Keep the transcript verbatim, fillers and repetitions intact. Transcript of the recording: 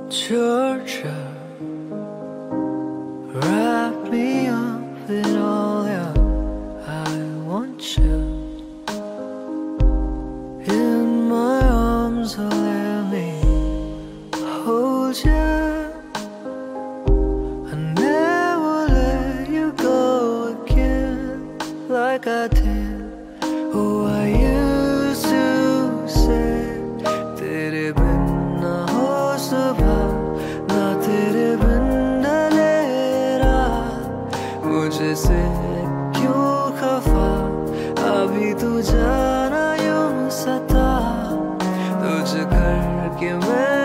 Georgia, wrap me up in all your I want you in my arms, oh let me hold you. I never let you go again like I did. Oh, I used to say तेरे बिन ना हो सुबह, ना तेरे बिन ढले रात, मुझसे क्यों खफा अभी तू जाना यूं सता, तुझ करके मैं